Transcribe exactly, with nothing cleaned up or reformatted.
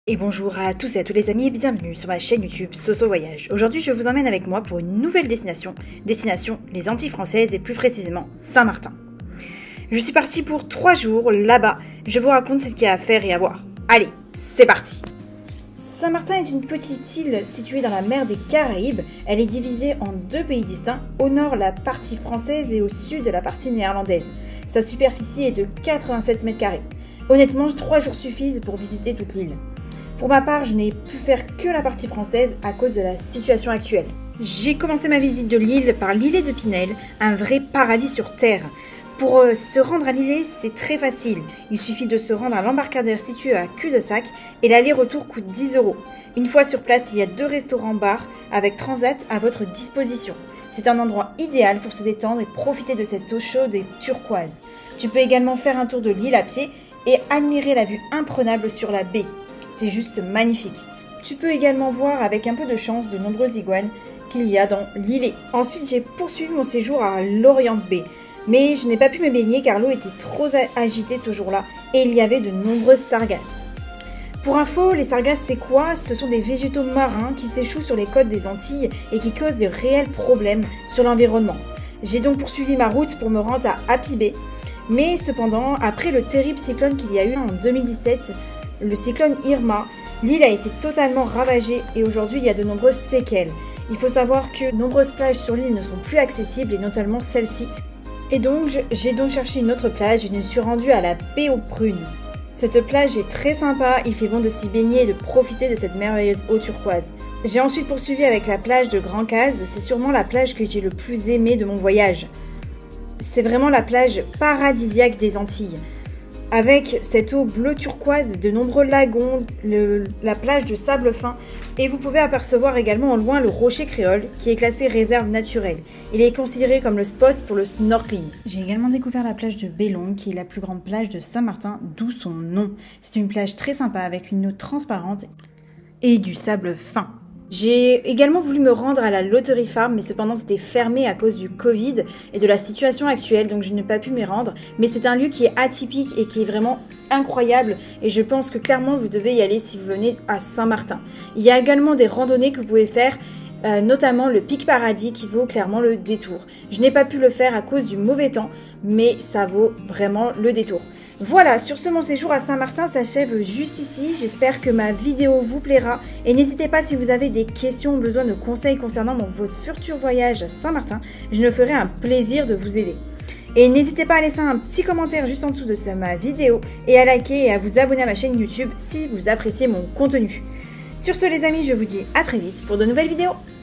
Et bonjour à tous et à tous les amis et bienvenue sur ma chaîne YouTube Soso Voyage. Aujourd'hui je vous emmène avec moi pour une nouvelle destination, destination les Antilles françaises et plus précisément Saint-Martin. Je suis partie pour trois jours là-bas, je vous raconte ce qu'il y a à faire et à voir. Allez, c'est parti! Saint-Martin est une petite île située dans la mer des Caraïbes. Elle est divisée en deux pays distincts, au nord la partie française et au sud la partie néerlandaise. Sa superficie est de quatre-vingt-sept mètres carrés. Honnêtement, trois jours suffisent pour visiter toute l'île. Pour ma part, je n'ai pu faire que la partie française à cause de la situation actuelle. J'ai commencé ma visite de l'île par l'îlet de Pinel, un vrai paradis sur terre. Pour euh, se rendre à l'îlet, c'est très facile. Il suffit de se rendre à l'embarcadère situé à Cul-de-Sac et l'aller-retour coûte dix euros. Une fois sur place, il y a deux restaurants-bars avec transat à votre disposition. C'est un endroit idéal pour se détendre et profiter de cette eau chaude et turquoise. Tu peux également faire un tour de l'île à pied et admirer la vue imprenable sur la baie. C'est juste magnifique. Tu peux également voir avec un peu de chance de nombreuses iguanes qu'il y a dans l'îlet. Ensuite, j'ai poursuivi mon séjour à l'Orient Bay. Mais je n'ai pas pu me baigner car l'eau était trop agitée ce jour-là et il y avait de nombreuses sargasses. Pour info, les sargasses c'est quoi? Ce sont des végétaux marins qui s'échouent sur les côtes des Antilles et qui causent de réels problèmes sur l'environnement. J'ai donc poursuivi ma route pour me rendre à Happy Bay. Mais cependant, après le terrible cyclone qu'il y a eu en deux mille dix-sept, le cyclone Irma, l'île a été totalement ravagée et aujourd'hui il y a de nombreuses séquelles. Il faut savoir que de nombreuses plages sur l'île ne sont plus accessibles et notamment celle-ci. Et donc j'ai donc cherché une autre plage et je me suis rendue à la baie aux Prunes. Cette plage est très sympa, il fait bon de s'y baigner et de profiter de cette merveilleuse eau turquoise. J'ai ensuite poursuivi avec la plage de Grand Case, c'est sûrement la plage que j'ai le plus aimée de mon voyage. C'est vraiment la plage paradisiaque des Antilles. Avec cette eau bleu turquoise, de nombreux lagons, le, la plage de sable fin et vous pouvez apercevoir également au loin le rocher créole qui est classé réserve naturelle. Il est considéré comme le spot pour le snorkeling. J'ai également découvert la plage de Bélongue qui est la plus grande plage de Saint-Martin, d'où son nom. C'est une plage très sympa avec une eau transparente et du sable fin. J'ai également voulu me rendre à la Loterie Farm, mais cependant c'était fermé à cause du Covid et de la situation actuelle, donc je n'ai pas pu m'y rendre. Mais c'est un lieu qui est atypique et qui est vraiment incroyable et je pense que clairement vous devez y aller si vous venez à Saint-Martin. Il y a également des randonnées que vous pouvez faire, euh, notamment le Pic Paradis qui vaut clairement le détour. Je n'ai pas pu le faire à cause du mauvais temps, mais ça vaut vraiment le détour. Voilà, sur ce, mon séjour à Saint-Martin s'achève juste ici. J'espère que ma vidéo vous plaira. Et n'hésitez pas si vous avez des questions ou besoin de conseils concernant mon, votre futur voyage à Saint-Martin. Je me ferai un plaisir de vous aider. Et n'hésitez pas à laisser un petit commentaire juste en dessous de ma vidéo et à liker et à vous abonner à ma chaîne YouTube si vous appréciez mon contenu. Sur ce, les amis, je vous dis à très vite pour de nouvelles vidéos.